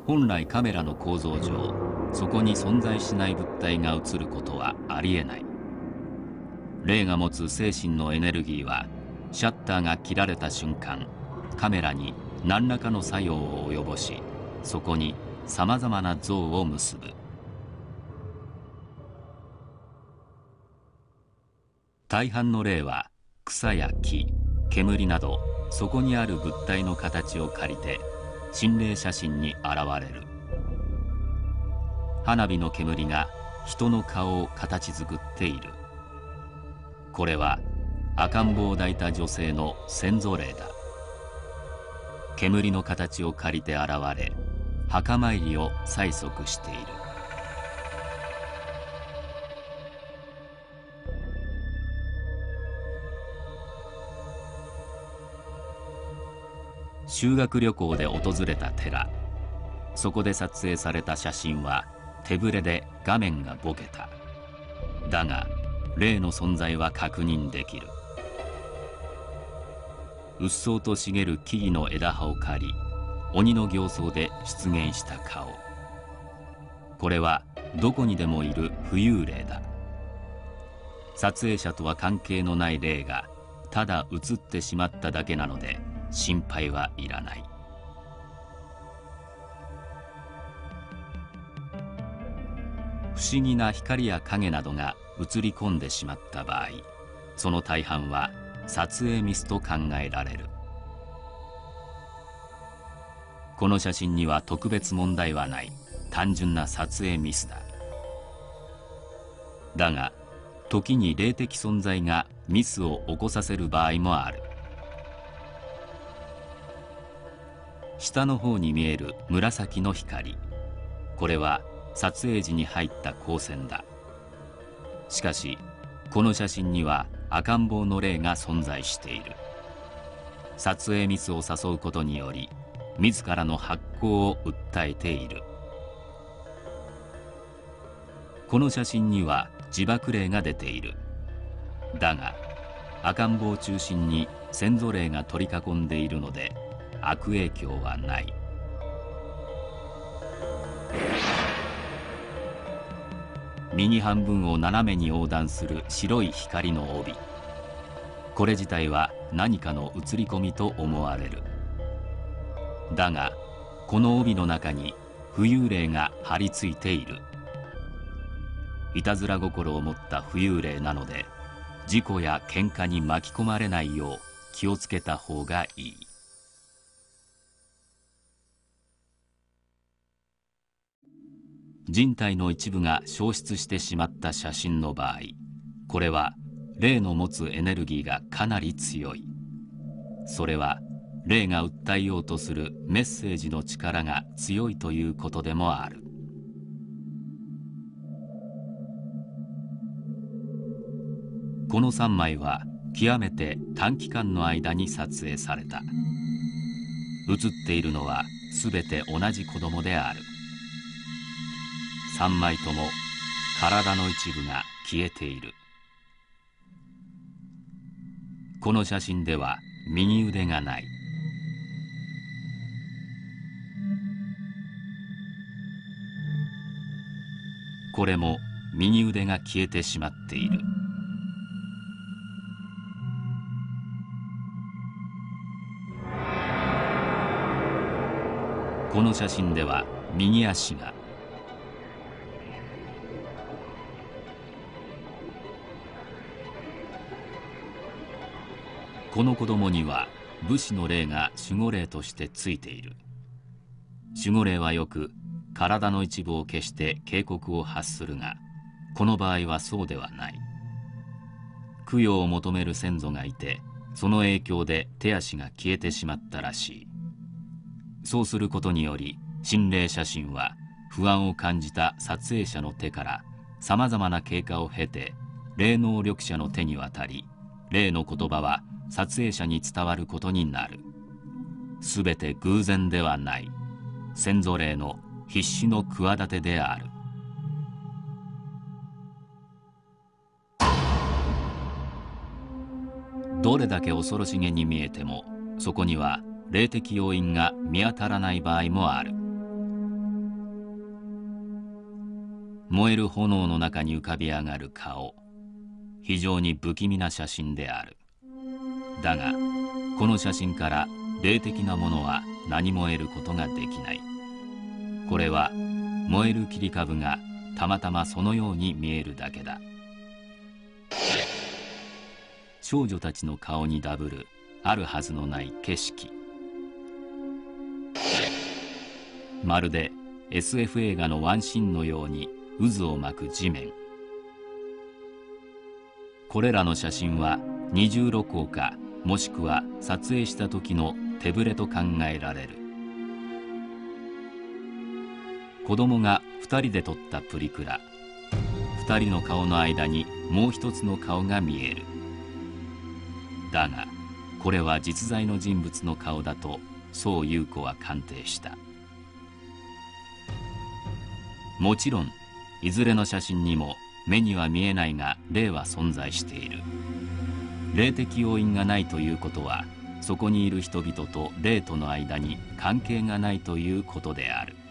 本来カメラの構造上、そこに存在しない物体が映ることはありえない。霊が持つ精神のエネルギーはシャッターが切られた瞬間、カメラに何らかの作用を及ぼし、そこにさまざまな像を結ぶ。大半の霊は草や木、煙などそこにある物体の形を借りて心霊写真に現れる。花火の煙が人の顔を形作っている。これは赤ん坊を抱いた女性の先祖霊だ。煙の形を借りて現れ、墓参りを催促している。修学旅行で訪れた寺、そこで撮影された写真は手ぶれで画面がボケた。だが霊の存在は確認できる。うっそうと茂る木々の枝葉を刈り、鬼の形相で出現した顔。これはどこにでもいる浮遊霊だ。撮影者とは関係のない霊がただ映ってしまっただけなので心配はいらない。不思議な光や影などが映り込んでしまった場合、その大半は撮影ミスと考えられる。この写真には特別問題はない、単純な撮影ミスだ。だが時に霊的存在がミスを起こさせる場合もある。下の方に見える紫の光、これは撮影時に入った光線だ。しかしこの写真には赤ん坊の霊が存在している。撮影ミスを誘うことにより自らの発光を訴えている。この写真には自爆霊が出ている。だが赤ん坊を中心に先祖霊が取り囲んでいるので悪影響はない。右半分を斜めに横断する白い光の帯、これ自体は何かの映り込みと思われる。だがこの帯の中に浮遊霊が張り付いている。いたずら心を持った浮遊霊なので、事故や喧嘩に巻き込まれないよう気をつけた方がいい。人体の一部が消失してしまった写真の場合、これは霊の持つエネルギーがかなり強い。それは霊が訴えようとするメッセージの力が強いということでもある。この3枚は極めて短期間の間に撮影された。写っているのは全て同じ子供である。3枚とも体の一部が消えている。この写真では右腕がない。これも右腕が消えてしまっている。この写真では右足が。この子供には武士の霊が守護霊としてついている。守護霊はよく体の一部を消して警告を発するが、この場合はそうではない。供養を求める先祖がいて、その影響で手足が消えてしまったらしい。そうすることにより心霊写真は不安を感じた撮影者の手からさまざまな経過を経て霊能力者の手に渡り、霊の言葉は撮影者に伝わることになる。すべて偶然ではない。先祖霊の必死の企てである。どれだけ恐ろしげに見えても、そこには霊的要因が見当たらない場合もある。 燃える炎の中に浮かび上がる顔、非常に不気味な写真である。だがこの写真から霊的なものは何も得ることができない。これは燃える切り株がたまたまそのように見えるだけだ。少女たちの顔にダブるあるはずのない景色、まるで SF 映画のワンシーンのように渦を巻く地面。これらの写真は二重露光かもしくは撮影した時の手ぶれと考えられる。子供が2人で撮ったプリクラ。2人の顔の間にもう一つの顔が見える。だがこれは実在の人物の顔だと宋有子は鑑定した。もちろんいずれの写真にも目には見えないが霊は存在している。霊的要因がないということは、そこにいる人々と霊との間に関係がないということである。